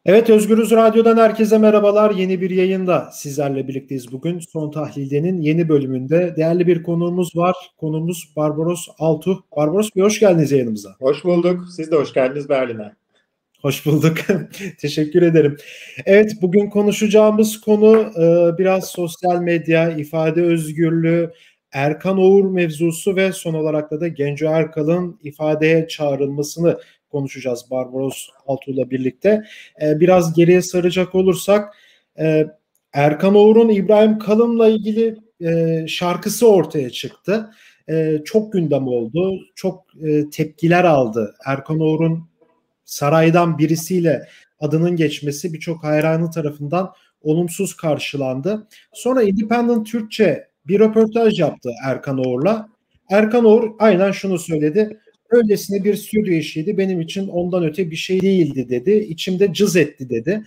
Evet, Özgürüz Radyo'dan herkese merhabalar. Yeni bir yayında sizlerle birlikteyiz bugün. Son Tahlil'de'nin yeni bölümünde değerli bir konuğumuz var. Konuğumuz Barbaros Altuğ. Barbaros Bey, hoş geldiniz yayınımıza. Hoş bulduk. Siz de hoş geldiniz Berlin'e. Hoş bulduk. Teşekkür ederim. Evet, bugün konuşacağımız konu biraz sosyal medya, ifade özgürlüğü, Erkan Oğur mevzusu ve son olarak da Genco Erkal'ın ifadeye çağrılmasını konuşacağız Barbaros Altuğ'la birlikte. Biraz geriye saracak olursak Erkan Oğur'un İbrahim Kalın'la ilgili şarkısı ortaya çıktı. Çok gündem oldu, çok tepkiler aldı. Erkan Oğur'un saraydan birisiyle adının geçmesi birçok hayranı tarafından olumsuz karşılandı. Sonra Independent Türkçe bir röportaj yaptı Erkan Oğur'la. Erkan Oğur aynen şunu söyledi. Öylesine bir stüdyo işiydi. Benim için ondan öte bir şey değildi dedi. İçimde cız etti dedi.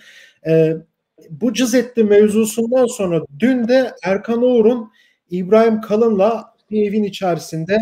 Bu cız etti mevzusundan sonra dün de Erkan Oğur'un İbrahim Kalın'la bir evin içerisinde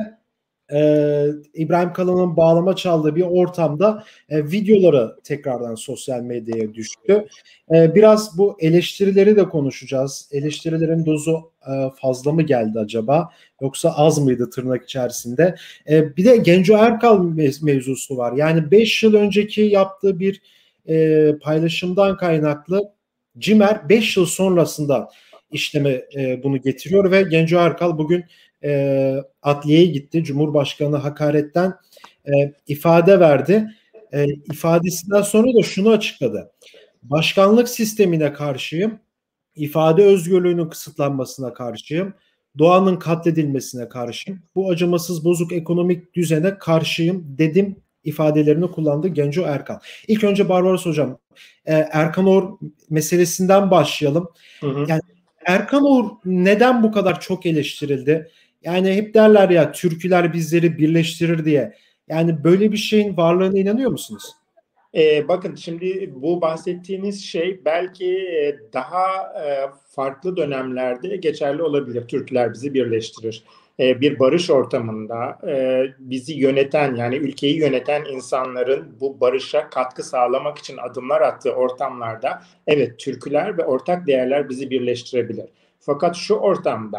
İbrahim Kalın'ın bağlama çaldığı bir ortamda videoları tekrardan sosyal medyaya düştü. Biraz bu eleştirileri de konuşacağız. Eleştirilerin dozu fazla mı geldi acaba? Yoksa az mıydı tırnak içerisinde? Bir de Genco Erkal mevzusu var. Yani 5 yıl önceki yaptığı bir paylaşımdan kaynaklı CİMER 5 yıl sonrasında işleme bunu getiriyor ve Genco Erkal bugün adliyeye gitti. Cumhurbaşkanı hakaretten ifade verdi. İfadesinden sonra da şunu açıkladı. Başkanlık sistemine karşıyım. İfade özgürlüğünün kısıtlanmasına karşıyım. Doğanın katledilmesine karşıyım. Bu acımasız bozuk ekonomik düzene karşıyım dedim ifadelerini kullandı Genco Erkal. İlk önce Barbaros Hocam, Erkan Oğur meselesinden başlayalım. Hı hı. Yani Erkan Oğur neden bu kadar çok eleştirildi? Yani hep derler ya, türküler bizleri birleştirir diye. Yani böyle bir şeyin varlığına inanıyor musunuz? Bakın şimdi bu bahsettiğiniz şey belki daha farklı dönemlerde geçerli olabilir. Türkler bizi birleştirir. Bir barış ortamında bizi yöneten, yani ülkeyi yöneten insanların bu barışa katkı sağlamak için adımlar attığı ortamlarda evet, türküler ve ortak değerler bizi birleştirebilir. Fakat şu ortamda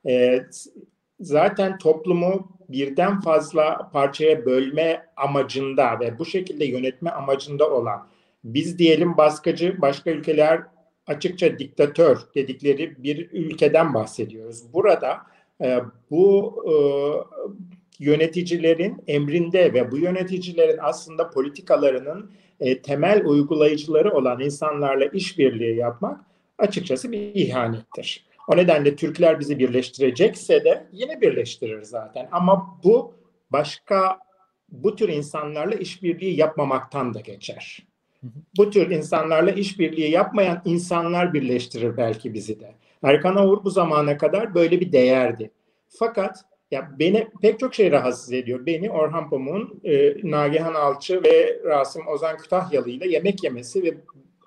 zaten toplumu birden fazla parçaya bölme amacında ve bu şekilde yönetme amacında olan, biz diyelim baskıcı, başka ülkeler açıkça diktatör dedikleri bir ülkeden bahsediyoruz. Burada bu yöneticilerin emrinde ve bu yöneticilerin aslında politikalarının temel uygulayıcıları olan insanlarla işbirliği yapmak açıkçası bir ihanettir. O nedenle Türkler bizi birleştirecekse de yine birleştirir zaten. Ama bu bu tür insanlarla işbirliği yapmamaktan da geçer. Bu tür insanlarla işbirliği yapmayan insanlar birleştirir belki bizi de. Erkan Oğur bu zamana kadar böyle bir değerdi. Fakat ya beni pek çok şey rahatsız ediyor. Beni Orhan Pamuk'un Nagihan Alçı ve Rasim Ozan Kütahyalı ile yemek yemesi ve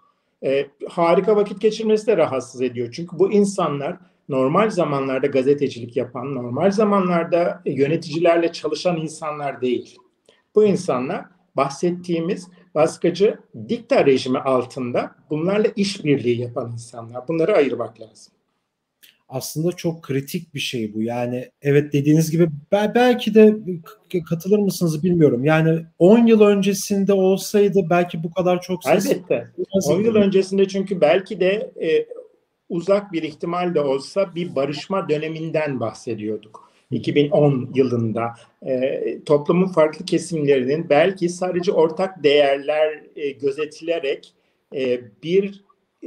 harika vakit geçirmesi de rahatsız ediyor. Çünkü bu insanlar normal zamanlarda gazetecilik yapan, normal zamanlarda yöneticilerle çalışan insanlar değil. Bu insanlar bahsettiğimiz baskıcı dikta rejimi altında bunlarla işbirliği yapan insanlar. Bunları ayırmak lazım. Aslında çok kritik bir şey bu. Yani evet, dediğiniz gibi belki de katılır mısınız bilmiyorum. Yani 10 yıl öncesinde olsaydı belki bu kadar çok ses. Elbette. 10 yıl öncesinde çünkü belki de uzak bir ihtimal de olsa bir barışma döneminden bahsediyorduk. 2010 yılında toplumun farklı kesimlerinin belki sadece ortak değerler gözetilerek bir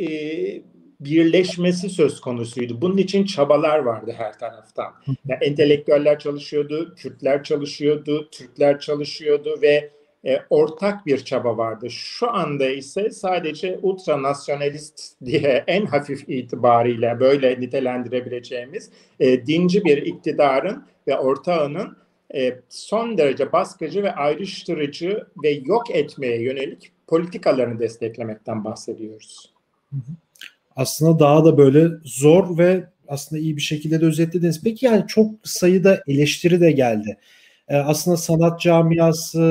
birleşmesi söz konusuydu. Bunun için çabalar vardı her taraftan. Yani entelektüeller çalışıyordu, Kürtler çalışıyordu, Türkler çalışıyordu ve ortak bir çaba vardı. Şu anda ise sadece ultranasyonalist diye en hafif itibariyle böyle nitelendirebileceğimiz dinci bir iktidarın ve ortağının son derece baskıcı ve ayrıştırıcı ve yok etmeye yönelik politikalarını desteklemekten bahsediyoruz. Aslında daha da böyle zor ve aslında iyi bir şekilde de özetlediniz. Peki yani çok sayıda eleştiri de geldi. Aslında sanat camiası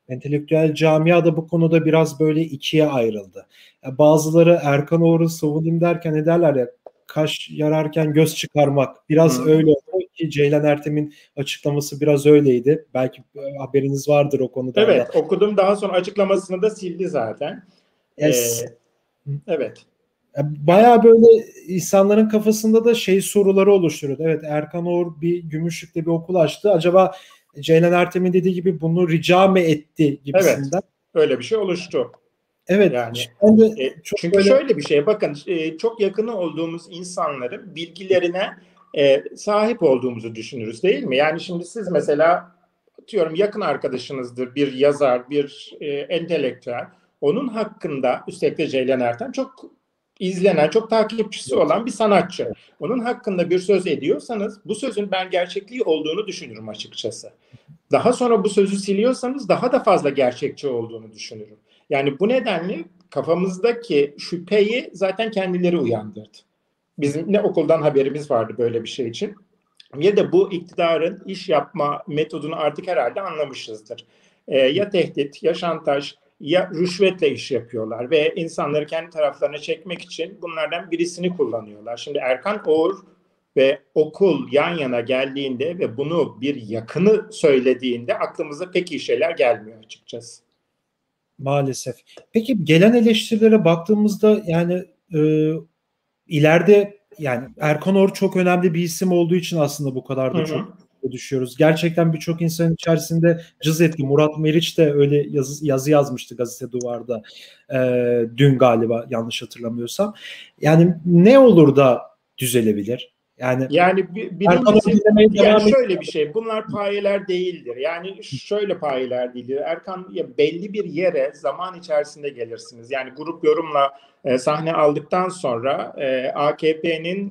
Entelektüel camia da bu konuda biraz böyle ikiye ayrıldı. Bazıları Erkan Oğur'u savunayım derken ne derler ya, kaş yararken göz çıkarmak. Biraz Hı. öyle oldu ki Ceylan Ertem'in açıklaması biraz öyleydi. Belki haberiniz vardır o konudan da. Evet, okudum. Daha sonra açıklamasını da sildi zaten. Ee, Es, evet. Bayağı böyle insanların kafasında da şey soruları oluşturuyordu. Evet, Erkan Oğur bir Gümüşlük'te bir okul açtı. Acaba Ceylan Ertem'in dediği gibi bunu rica mı etti Evet. gibisinden. Öyle bir şey oluştu. Evet, Yani ben de çok çünkü böyle şöyle bir şey, bakın, çok yakını olduğumuz insanların bilgilerine sahip olduğumuzu düşünürüz, değil mi? Yani şimdi siz mesela, atıyorum, yakın arkadaşınızdır, bir yazar, bir entelektüel. Onun hakkında, üstelik de Ceylan Ertem çok izlenen, çok takipçisi olan bir sanatçı. Onun hakkında bir söz ediyorsanız bu sözün ben gerçekliği olduğunu düşünürüm açıkçası. Daha sonra bu sözü siliyorsanız daha da fazla gerçekçi olduğunu düşünürüm. Yani bu nedenle kafamızdaki şüpheyi zaten kendileri uyandırdı. Bizim ne okuldan haberimiz vardı böyle bir şey için. Ya da bu iktidarın iş yapma metodunu artık herhalde anlamışızdır. Ya tehdit, ya şantaj, ya rüşvetle iş yapıyorlar ve insanları kendi taraflarına çekmek için bunlardan birisini kullanıyorlar. Şimdi Erkan Oğur ve okul yan yana geldiğinde ve bunu bir yakını söylediğinde aklımıza pek iyi şeyler gelmiyor açıkçası. maalesef. Peki gelen eleştirilere baktığımızda yani e, ileride yani Erkan Oğur çok önemli bir isim olduğu için aslında bu kadar Hı da çok hı. düşüyoruz. Gerçekten birçok insanın içerisinde cız etti. Murat Meriç de öyle yazı yazmıştı Gazete Duvar'da. Dün galiba, yanlış hatırlamıyorsam. Yani ne olur da düzelebilir? Yani Yani Erkan Oğur birincisi, dinlemeye yani devam ediyor. şöyle bir şey, bunlar payeler değildir. Yani şöyle payeler değildir. Erkan, ya belli bir yere zaman içerisinde gelirsiniz. Yani grup yorumla sahne aldıktan sonra AKP'nin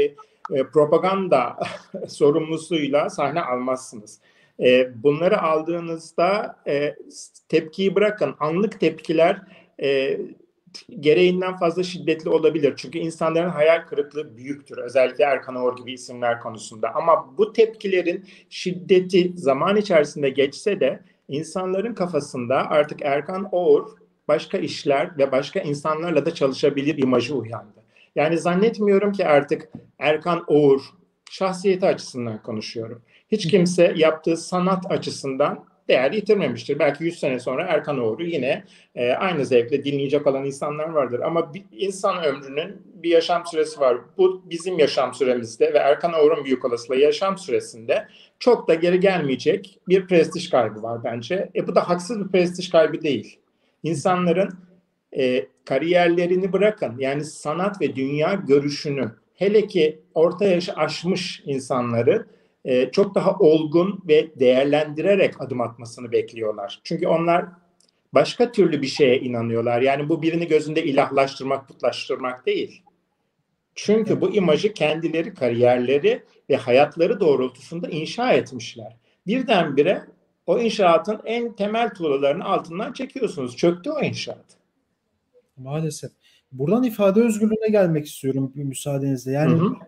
propaganda sorumlusuyla sahne almazsınız. Bunları aldığınızda tepkiyi bırakın, anlık tepkiler e, gereğinden fazla şiddetli olabilir. Çünkü insanların hayal kırıklığı büyüktür. Özellikle Erkan Oğur gibi isimler konusunda. Ama bu tepkilerin şiddeti zaman içerisinde geçse de insanların kafasında artık Erkan Oğur başka işler ve başka insanlarla da çalışabilir imajı uyandı. Yani zannetmiyorum ki artık Erkan Oğur, şahsiyeti açısından konuşuyorum, hiç kimse yaptığı sanat açısından değer yitirmemiştir. Belki 100 sene sonra Erkan Oğur'u yine aynı zevkle dinleyecek olan insanlar vardır. Ama bir insan ömrünün bir yaşam süresi var. Bu bizim yaşam süremizde ve Erkan Oğur'un büyük olasılıkla yaşam süresinde çok da geri gelmeyecek bir prestij kaybı var bence. Bu da haksız bir prestij kaybı değil. İnsanların kariyerlerini bırakın, yani sanat ve dünya görüşünü, hele ki orta yaşı aşmış insanları çok daha olgun ve değerlendirerek adım atmasını bekliyorlar. Çünkü onlar başka türlü bir şeye inanıyorlar. Yani bu birini gözünde ilahlaştırmak, putlaştırmak değil. Çünkü Evet, bu imajı kendileri, kariyerleri ve hayatları doğrultusunda inşa etmişler. Birdenbire o inşaatın en temel tuğlalarını altından çekiyorsunuz. Çöktü o inşaat. maalesef. Buradan ifade özgürlüğüne gelmek istiyorum bir müsaadenizle. Hı Yani hı.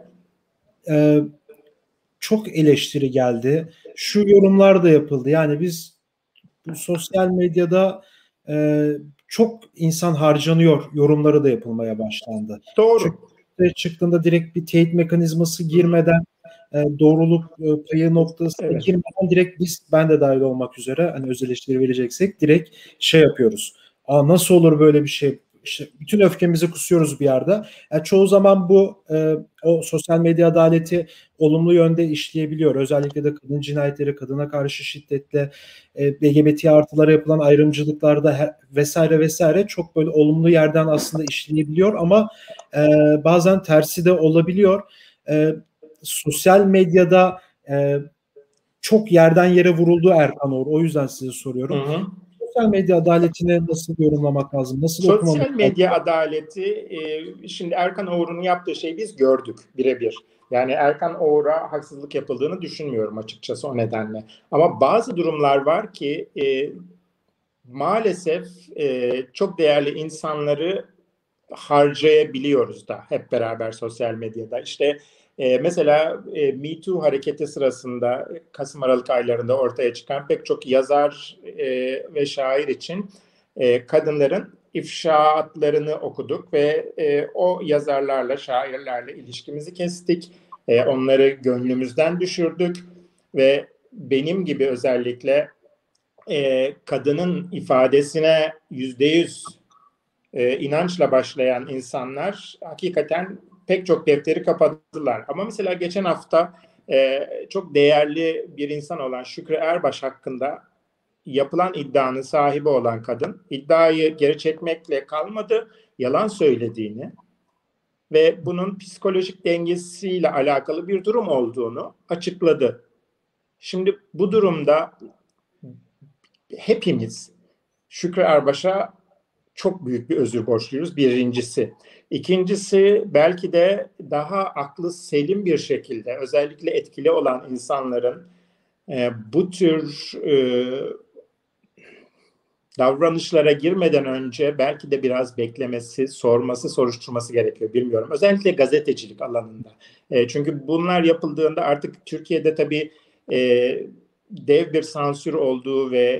e, çok eleştiri geldi. Şu yorumlar da yapıldı. Yani biz bu sosyal medyada e, çok insan harcanıyor yorumları da yapılmaya başlandı. Çünkü Doğru. çıktığında direkt bir teyit mekanizması Hı hı. girmeden doğruluk payı noktasına Evet. girmeden direkt biz, ben de dahil olmak üzere, hani öz eleştiri vereceksek direkt şey yapıyoruz. Aa, nasıl olur böyle bir şey? İşte bütün öfkemizi kusuyoruz bir yerde. Çoğu zaman bu o sosyal medya adaleti olumlu yönde işleyebiliyor. Özellikle de kadın cinayetleri, kadına karşı şiddetle LGBT artılara yapılan ayrımcılıklarda vesaire vesaire çok böyle olumlu yerden aslında işleyebiliyor ama e, bazen tersi de olabiliyor. E, Sosyal medyada çok yerden yere vuruldu Erkan Oğur. O yüzden size Hı soruyorum. hı. Sosyal medya adaletini nasıl yorumlamak lazım? Nasıl okumamız Sosyal lazım? medya adaleti, şimdi Erkan Oğur'un yaptığı şeyi biz gördük birebir. Yani Erkan Oğur'a haksızlık yapıldığını düşünmüyorum açıkçası o nedenle. Ama bazı durumlar var ki maalesef çok değerli insanları harcayabiliyoruz da hep beraber sosyal medyada. İşte Mesela Me Too hareketi sırasında Kasım-Aralık aylarında ortaya çıkan pek çok yazar ve şair için kadınların ifşaatlarını okuduk ve o yazarlarla, şairlerle ilişkimizi kestik. Onları gönlümüzden düşürdük ve benim gibi özellikle kadının ifadesine %100 inançla başlayan insanlar hakikaten pek çok defteri kapadılar. Ama mesela geçen hafta çok değerli bir insan olan Şükrü Erbaş hakkında yapılan iddianın sahibi olan kadın iddiayı geri çekmekle kalmadı, yalan söylediğini ve bunun psikolojik dengesiyle alakalı bir durum olduğunu açıkladı. Şimdi bu durumda hepimiz Şükrü Erbaş'a çok büyük bir özür borçluyuz, birincisi. İkincisi, belki de daha aklı selim bir şekilde özellikle etkili olan insanların bu tür davranışlara girmeden önce belki de biraz beklemesi, sorması, soruşturması gerekiyor. Bilmiyorum. Özellikle gazetecilik alanında. Çünkü bunlar yapıldığında artık Türkiye'de tabii dev bir sansür olduğu ve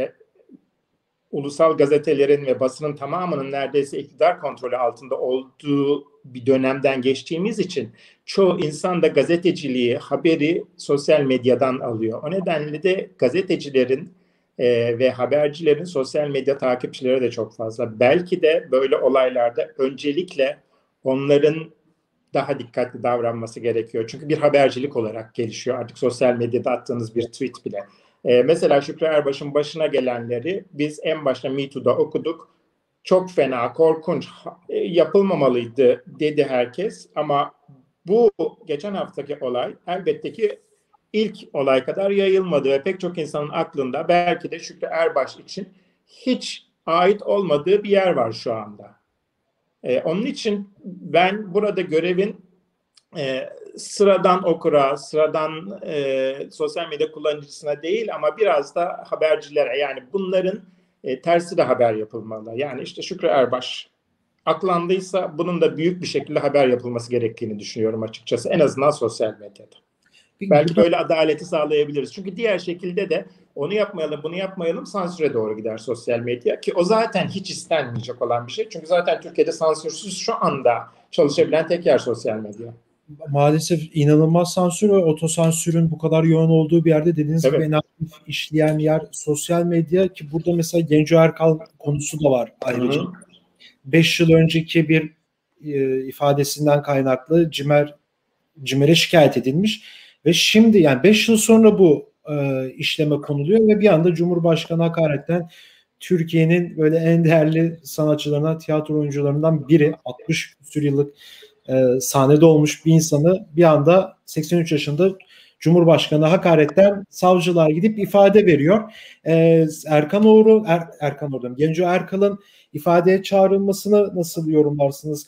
ulusal gazetelerin ve basının tamamının neredeyse iktidar kontrolü altında olduğu bir dönemden geçtiğimiz için çoğu insan da gazeteciliği, haberi sosyal medyadan alıyor. O nedenle de gazetecilerin ve habercilerin sosyal medya takipçileri de çok fazla. Belki de böyle olaylarda öncelikle onların daha dikkatli davranması gerekiyor. Çünkü bir habercilik olarak gelişiyor artık sosyal medyada attığınız bir tweet bile. Mesela Şükrü Erbaş'ın başına gelenleri biz en başta Me Too'da okuduk. Çok fena, korkunç, yapılmamalıydı dedi herkes. Ama bu geçen haftaki olay elbette ki ilk olay kadar yayılmadı ve pek çok insanın aklında belki de Şükrü Erbaş için hiç ait olmadığı bir yer var şu anda. Onun için ben burada görevin sıradan okura, sıradan sosyal medya kullanıcısına değil ama biraz da habercilere, yani bunların tersi de haber yapılmalı. Yani işte Şükrü Erbaş aklandıysa bunun da büyük bir şekilde haber yapılması gerektiğini düşünüyorum açıkçası. En azından sosyal medyada. Belki böyle adaleti sağlayabiliriz. Çünkü diğer şekilde de onu yapmayalım, bunu yapmayalım sansüre doğru gider sosyal medya. Ki o zaten hiç istenmeyecek olan bir şey. Çünkü zaten Türkiye'de sansürsüz şu anda çalışabilen tek yer sosyal medya. Maalesef inanılmaz sansür ve otosansürün bu kadar yoğun olduğu bir yerde dediğiniz gibi en aktif işleyen yer sosyal medya ki burada mesela Genco Erkal konusu da var ayrıca. 5 yıl önceki bir ifadesinden kaynaklı CİMER'e şikayet edilmiş ve şimdi yani 5 yıl sonra bu işleme konuluyor ve bir anda Cumhurbaşkanı hakaretten Türkiye'nin böyle en değerli sanatçılarından, tiyatro oyuncularından biri 60 küsur yıllık sahnede olmuş bir insanı bir anda 83 yaşında Cumhurbaşkanı hakaretten savcılığa gidip ifade veriyor. Erkan Oğur'un, Genco Erkal'ın ifadeye çağrılmasını nasıl yorumlarsınız?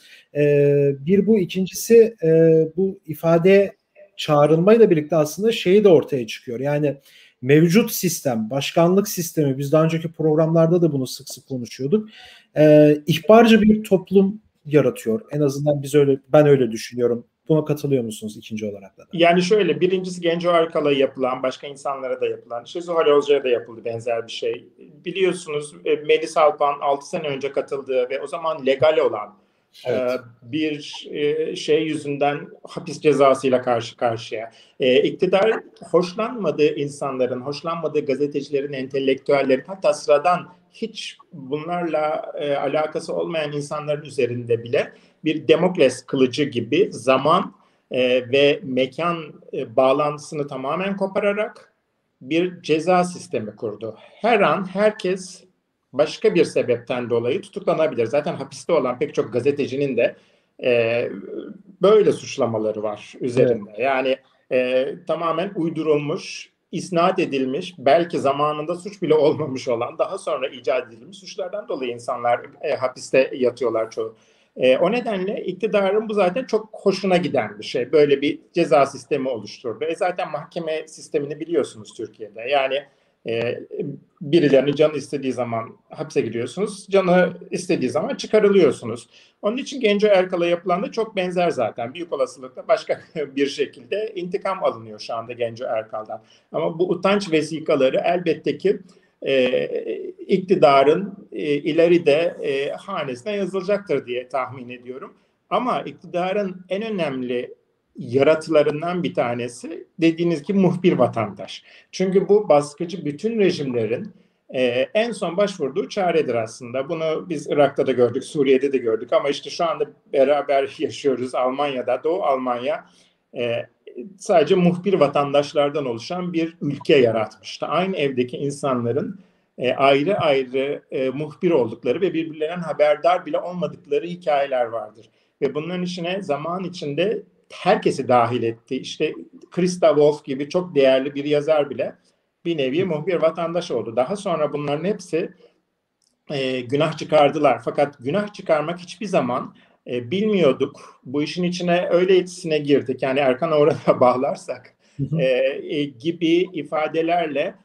Bir bu, ikincisi bu ifadeye çağrılmayla birlikte aslında şeyi de ortaya çıkıyor. Yani mevcut sistem, başkanlık sistemi, biz daha önceki programlarda da bunu sık sık konuşuyorduk. İhbarcı bir toplum yaratıyor. En azından ben öyle düşünüyorum. Buna katılıyor musunuz ikinci olarak da? Yani şöyle, birincisi Genco Erkal'a yapılan, başka insanlara da yapılan, Zuhal Olcay'a da yapıldı benzer bir şey. Biliyorsunuz Melis Alpan 6 sene önce katıldığı ve o zaman legal olan bir şey yüzünden hapis cezasıyla karşı karşıya. İktidar hoşlanmadığı insanların, hoşlanmadığı gazetecilerin, entelektüellerin, hatta sıradan hiç bunlarla alakası olmayan insanların üzerinde bile bir Damokles kılıcı gibi zaman ve mekan bağlantısını tamamen kopararak bir ceza sistemi kurdu. Her an herkes başka bir sebepten dolayı tutuklanabilir. Zaten hapiste olan pek çok gazetecinin de böyle suçlamaları var üzerinde. Evet. Yani tamamen uydurulmuş, isnat edilmiş, belki zamanında suç bile olmamış olan, daha sonra icat edilmiş suçlardan dolayı insanlar hapiste yatıyorlar çoğu. O nedenle iktidarın bu zaten çok hoşuna giden bir şey. Böyle bir ceza sistemi oluşturdu. Zaten mahkeme sistemini biliyorsunuz Türkiye'de. Yani Birilerini canı istediği zaman hapse giriyorsunuz, canı istediği zaman çıkarılıyorsunuz. Onun için Genco Erkal'a yapılan da çok benzer zaten. Büyük olasılıkla başka bir şekilde intikam alınıyor şu anda Genco Erkal'dan. Ama bu utanç vesikaları elbette ki iktidarın ileride hanesine yazılacaktır diye tahmin ediyorum. Ama iktidarın en önemli yaratılarından bir tanesi dediğiniz gibi muhbir vatandaş. Çünkü bu baskıcı bütün rejimlerin en son başvurduğu çaredir aslında. Bunu biz Irak'ta da gördük, Suriye'de de gördük ama işte şu anda beraber yaşıyoruz Almanya'da, Doğu Almanya sadece muhbir vatandaşlardan oluşan bir ülke yaratmıştı. Aynı evdeki insanların ayrı ayrı muhbir oldukları ve birbirlerinden haberdar bile olmadıkları hikayeler vardır. Ve bunların içine zaman içinde herkesi dahil etti. İşte Christa Wolf gibi çok değerli bir yazar bile bir nevi muhbir vatandaş oldu. Daha sonra bunların hepsi günah çıkardılar. Fakat günah çıkarmak hiçbir zaman bilmiyorduk. Bu işin içine öylesine girdik. Yani Erkan Oğur'a da bağlarsak gibi ifadelerle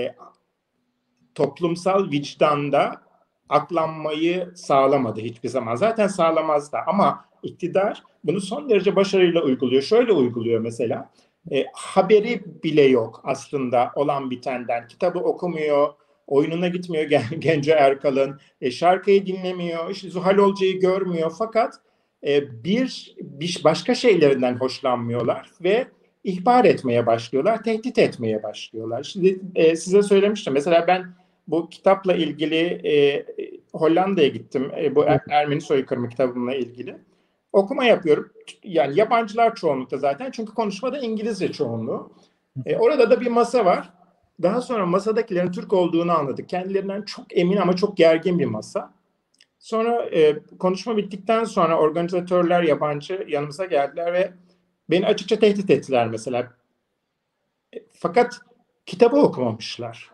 toplumsal vicdanda aklanmayı sağlamadı hiçbir zaman. Zaten sağlamaz da ama iktidar bunu son derece başarıyla uyguluyor. Şöyle uyguluyor mesela. Haberi bile yok aslında olan bitenden. Kitabı okumuyor, oyununa gitmiyor Genco Erkal'ın. Şarkıyı dinlemiyor, işte Zuhal Olcay'ı görmüyor. Fakat bir başka şeylerinden hoşlanmıyorlar ve ihbar etmeye başlıyorlar, tehdit etmeye başlıyorlar. Şimdi size söylemiştim. Mesela ben bu kitapla ilgili Hollanda'ya gittim. Bu Ermeni soykırımı kitabımla ilgili. Okuma yapıyorum. Yani yabancılar çoğunlukta zaten. Çünkü konuşmada İngilizce çoğunluğu. Orada da bir masa var. Daha sonra masadakilerin Türk olduğunu anladık. Kendilerinden çok emin ama çok gergin bir masa. Sonra konuşma bittikten sonra organizatörler yabancı yanımıza geldiler ve beni açıkça tehdit ettiler mesela. Fakat kitabı okumamışlar.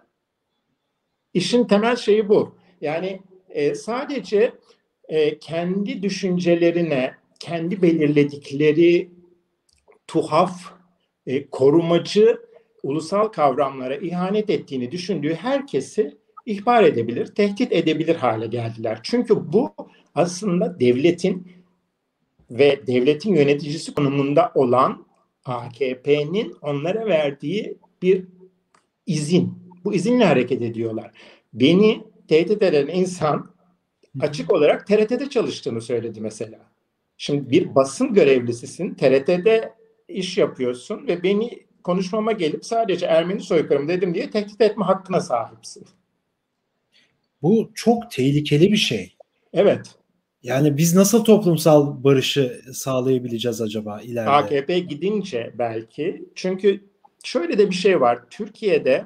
İşin temel şeyi bu. Yani sadece kendi düşüncelerine, kendi belirledikleri tuhaf, korumacı ulusal kavramlara ihanet ettiğini düşündüğü herkesi ihbar edebilir, tehdit edebilir hale geldiler. Çünkü bu aslında devletin ve devletin yöneticisi konumunda olan AKP'nin onlara verdiği bir izin. Bu izinle hareket ediyorlar. Beni tehdit eden insan açık olarak TRT'de çalıştığını söyledi mesela. Şimdi bir basın görevlisisin, TRT'de iş yapıyorsun ve beni konuşmama gelip sadece Ermeni soykırımı dedim diye tehdit etme hakkına sahipsin. Bu çok tehlikeli bir şey. Evet. Yani biz nasıl toplumsal barışı sağlayabileceğiz acaba ileride? AKP gidince belki. Çünkü şöyle de bir şey var. Türkiye'de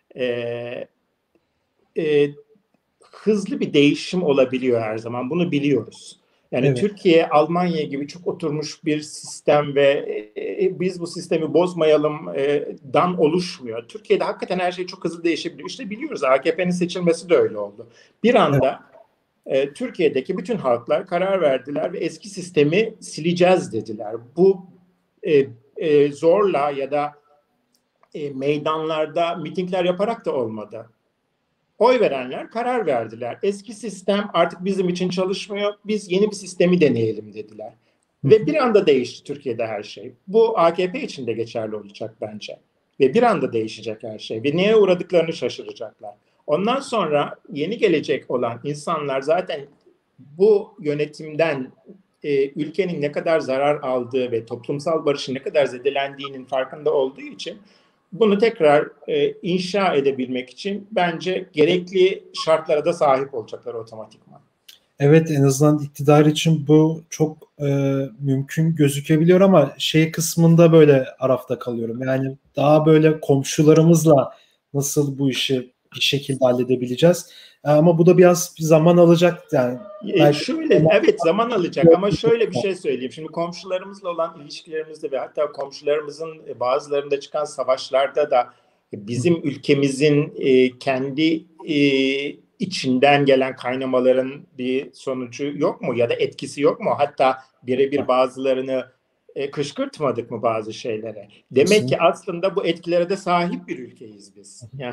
hızlı bir değişim olabiliyor her zaman. Bunu biliyoruz. Yani evet. Türkiye, Almanya gibi çok oturmuş bir sistem ve biz bu sistemi bozmayalım dan oluşmuyor. Türkiye'de hakikaten her şey çok hızlı değişebiliyor. İşte biliyoruz AKP'nin seçilmesi de öyle oldu. Bir anda Türkiye'deki bütün halklar karar verdiler ve eski sistemi sileceğiz dediler. Bu zorla ya da meydanlarda mitingler yaparak da olmadı. Oy verenler karar verdiler. Eski sistem artık bizim için çalışmıyor. Biz yeni bir sistemi deneyelim dediler. Ve bir anda değişti Türkiye'de her şey. Bu AKP için de geçerli olacak bence. Ve bir anda değişecek her şey. Ve neye uğradıklarını şaşıracaklar. Ondan sonra yeni gelecek olan insanlar zaten bu yönetimden ülkenin ne kadar zarar aldığı ve toplumsal barışın ne kadar zedelendiğinin farkında olduğu için bunu tekrar inşa edebilmek için bence gerekli şartlara da sahip olacaklar otomatikman. Evet, en azından iktidar için bu çok mümkün gözükebiliyor ama şey kısmında böyle arafta kalıyorum. Yani daha böyle komşularımızla nasıl bu işi bir şekilde halledebileceğiz? Ama bu da biraz zaman alacak yani. Şöyle evet zaman alacak ama şöyle bir şey söyleyeyim. Şimdi komşularımızla olan ilişkilerimizde ve hatta komşularımızın bazılarında çıkan savaşlarda da bizim ülkemizin kendi içinden gelen kaynamaların bir sonucu yok mu ya da etkisi yok mu? Hatta birebir bazılarını kışkırtmadık mı bazı şeylere? Demek ki aslında bu etkilere de sahip bir ülkeyiz biz. Yani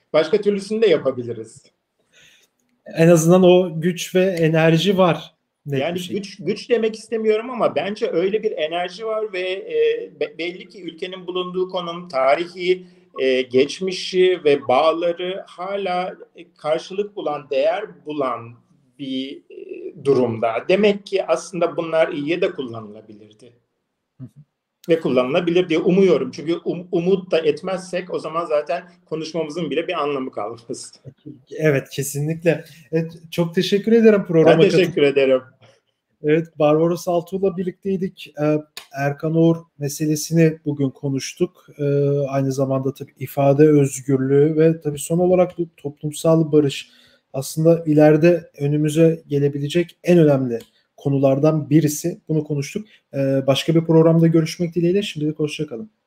Başka türlüsünü de yapabiliriz. En azından o güç ve enerji var. Yani güç demek istemiyorum ama bence öyle bir enerji var ve belli ki ülkenin bulunduğu konum, tarihi, geçmişi ve bağları hala karşılık bulan, değer bulan bir durumda. Demek ki aslında bunlar iyiye de kullanılabilirdi. Ve kullanılabilir diye umuyorum. Çünkü umut da etmezsek o zaman zaten konuşmamızın bile bir anlamı kalmaz. Evet, kesinlikle. Evet, çok teşekkür ederim programa. Ben teşekkür ederim. Evet, Barbaros Altuğ'la birlikteydik. Erkan Oğur meselesini bugün konuştuk. Aynı zamanda tabii ifade özgürlüğü ve tabii son olarak bu toplumsal barış aslında ileride önümüze gelebilecek en önemli konulardan birisi. Bunu konuştuk. Başka bir programda görüşmek dileğiyle. Şimdilik hoşça kalın.